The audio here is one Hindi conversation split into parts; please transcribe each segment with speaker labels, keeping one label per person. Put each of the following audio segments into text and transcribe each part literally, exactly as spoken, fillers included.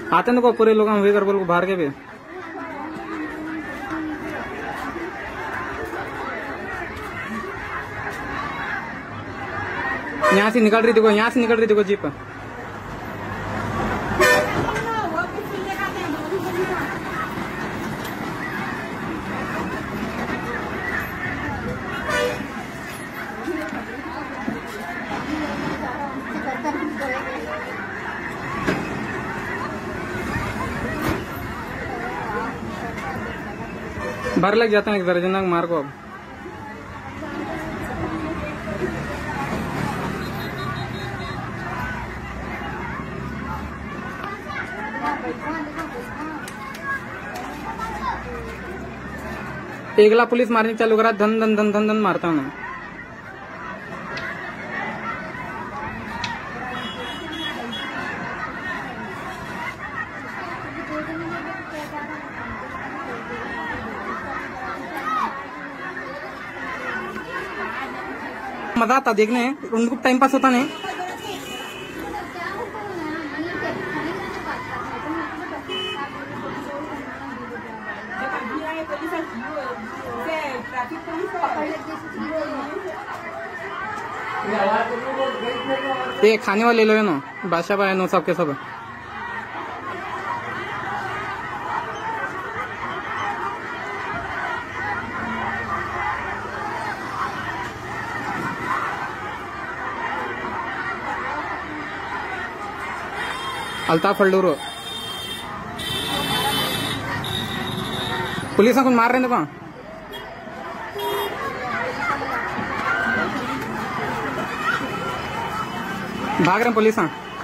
Speaker 1: आते न को पूरे लोग हम वे कर बोल बाहर के भी यहाँ से निकल रही देखो, यहाँ से निकल रही देखो जीप। भर लग जाता है एक दर्जन मार को। अब एकला पुलिस मारने चालू करा, धन धन धन धन धन मारता हूँ। मजा आता देखने, उनको टाइम पास होता नहीं। ये खाने वाले लोग ना बादशाह भाई नो सबके सब अल्ताफ फल्डूरो पुलिस को मार रहे हैं। भाग रहे हैं पुलिस।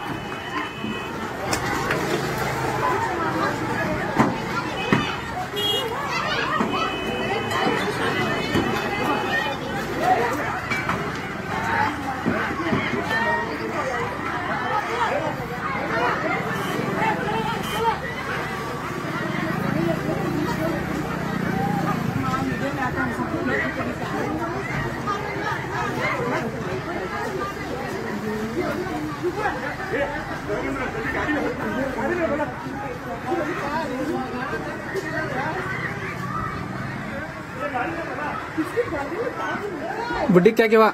Speaker 1: बुड्ढी क्या क्या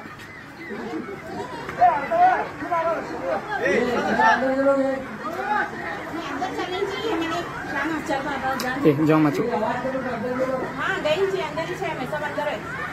Speaker 1: जाओ मचू। हाँ गई थी अंदर ही है, मैं सब अंदर है।